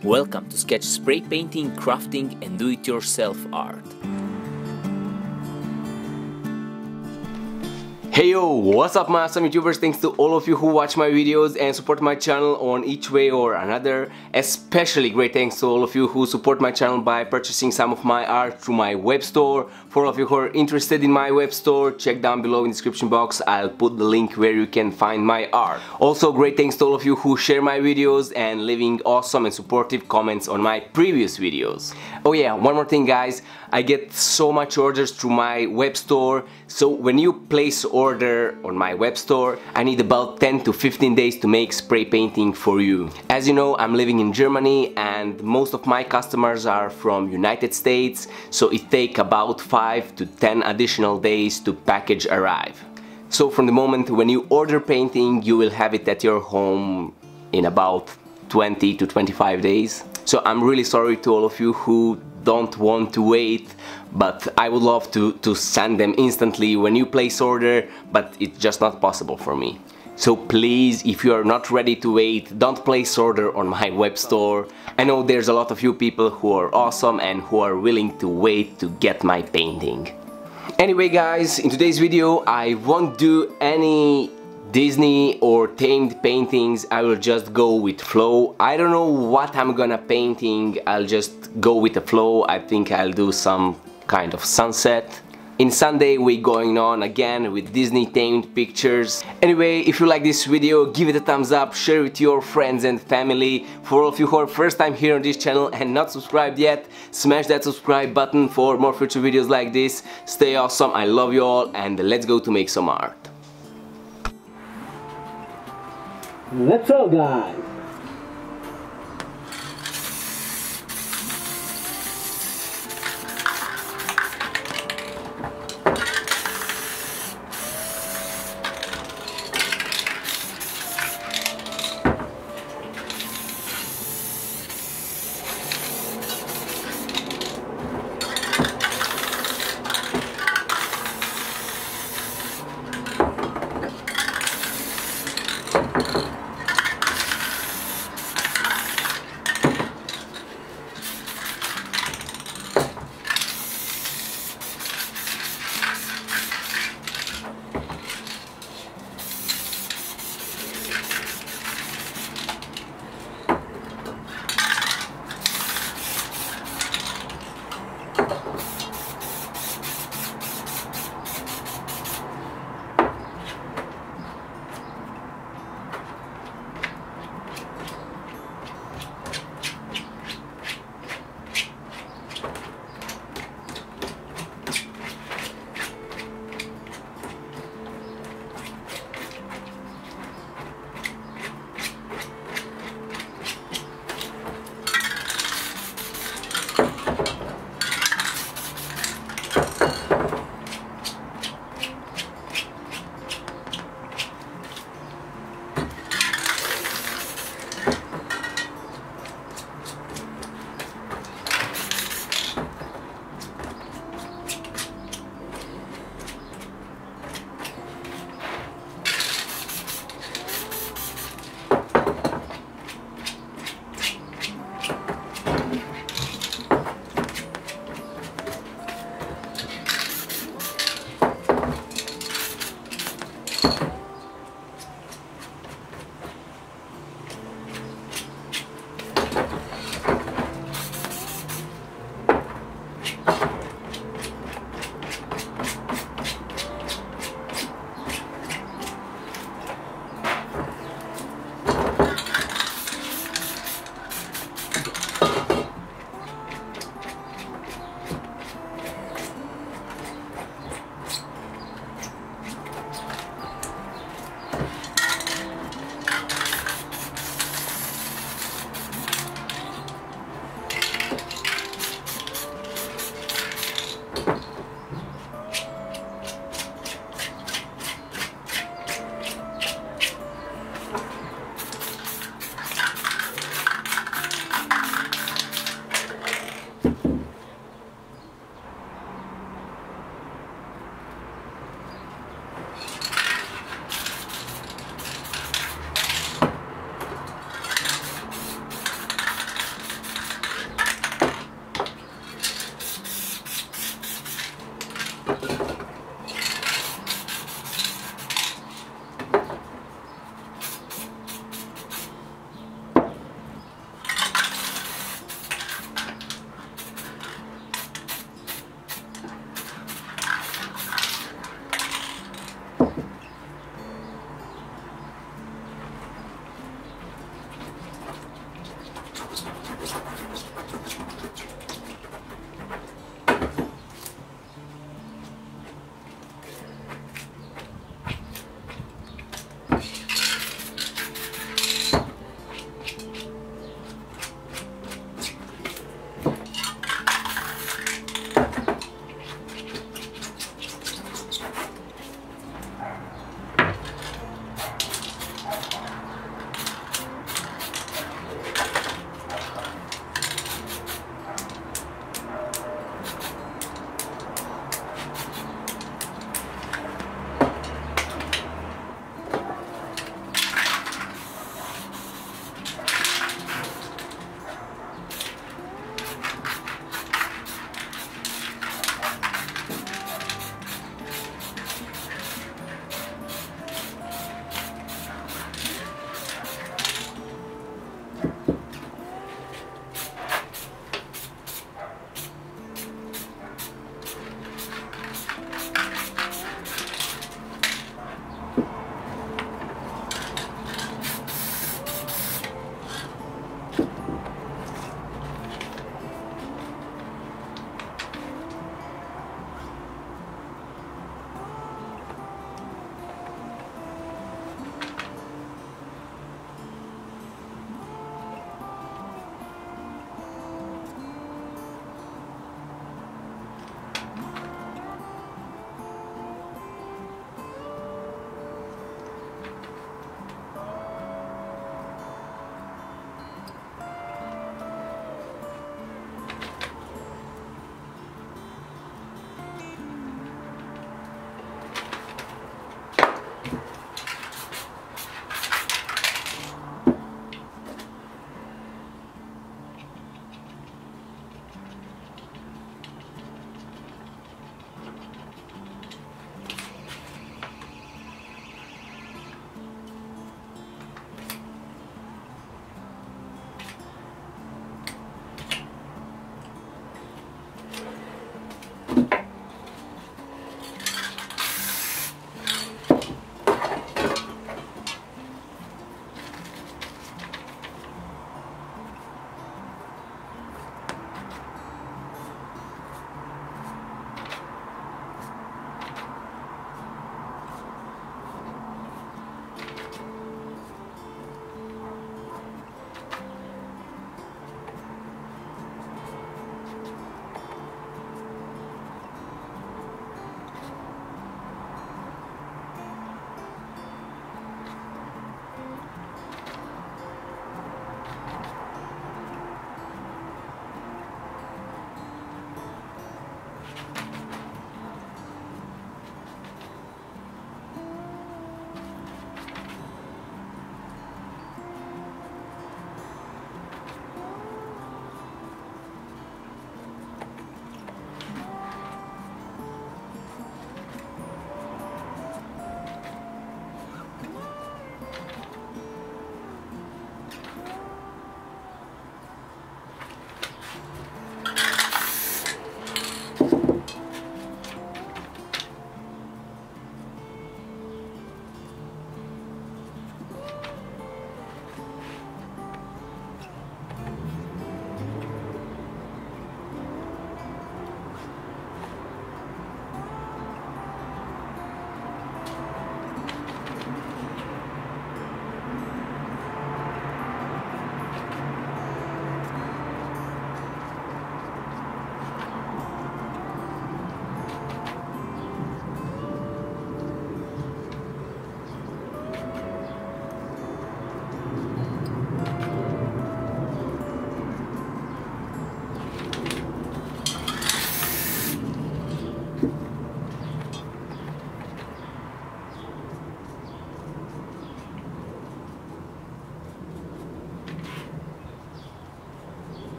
Welcome to Skech spray painting, crafting and do-it-yourself art. Hey yo, what's up my awesome YouTubers? Thanks to all of you who watch my videos and support my channel on each way or another. Especially great thanks to all of you who support my channel by purchasing some of my art through my web store. For all of you who are interested in my web store, check down below in the description box. I'll put the link where you can find my art. Also great thanks to all of you who share my videos and leaving awesome and supportive comments on my previous videos. Oh yeah, one more thing guys, I get so much orders through my web store, so when you place order on my web store, I need about 10 to 15 days to make spray painting for you. As you know, I'm living in Germany and most of my customers are from United States, so it takes about 5 to 10 additional days to package arrive. So from the moment when you order painting, you will have it at your home in about 20 to 25 days. So I'm really sorry to all of you who don't want to wait, but I would love to send them instantly when you place order, but it's just not possible for me. So please, if you are not ready to wait, don't place order on my web store. I know there's a lot of you people who are awesome and who are willing to wait to get my painting. Anyway guys, in today's video I won't do any Disney or themed paintings. I will just go with flow. I don't know what I'm gonna painting, I'll just go with the flow. I think I'll do some kind of sunset. In Sunday we're going on again with Disney themed pictures. Anyway, if you like this video, give it a thumbs up, share it with your friends and family. For all of you who are first time here on this channel and not subscribed yet, smash that subscribe button for more future videos like this. Stay awesome, I love you all, and let's go to make some art. Let's go, guys!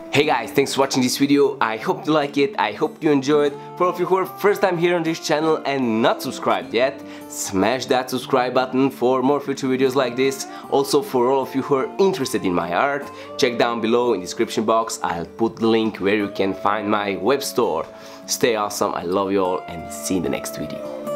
Hey guys, thanks for watching this video. I hope you like it, I hope you enjoyed. For all of you who are first time here on this channel and not subscribed yet, smash that subscribe button for more future videos like this. Also for all of you who are interested in my art, check down below in the description box. I'll put the link where you can find my web store. Stay awesome, I love you all, and see you in the next video.